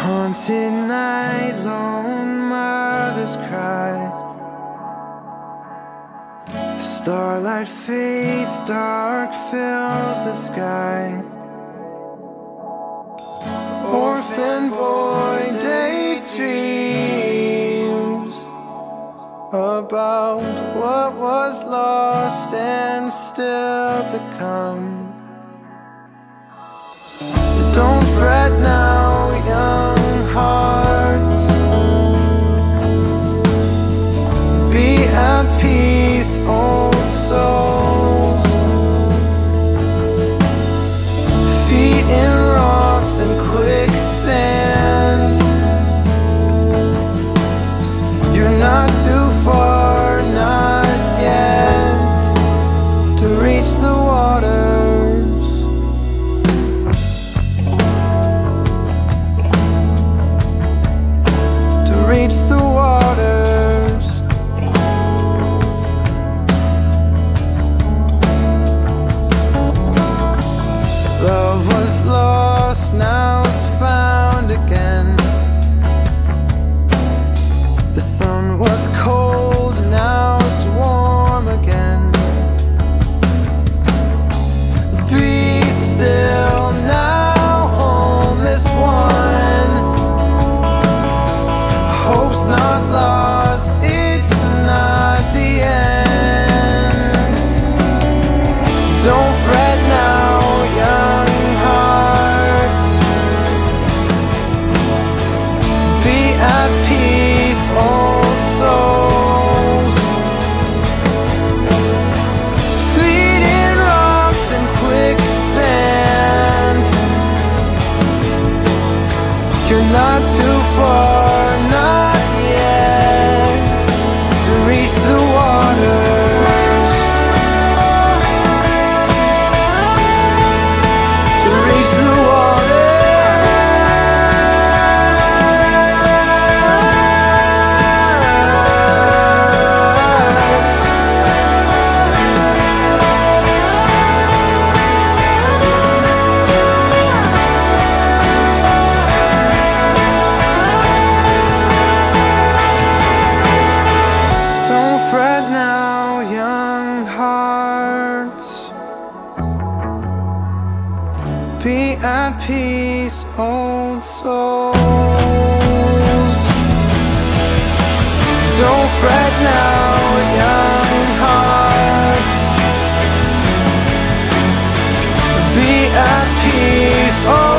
Haunted night, lone mothers cry. Starlight fades, dark fills the sky. Orphan boy daydreams about what was lost and still to come. Don't fret now, young hearts. Be at peace, old souls. Feet in rocks and quicksand. You're not too far, not yet, to reach the waters. To reach the waters. Love was lost, now it's found again. The sun was cold, now it's warm again. Be still now, homeless one. Hope's not lost, it's not the end. Don't fret now, young hearts. Be at peace, old souls. Feet in rocks and quicksand. You're not too far, not yet, to reach the waters. To reach the waters. Don't fret now, young hearts. Be at peace, old souls. Don't fret now, young hearts. Be at peace, old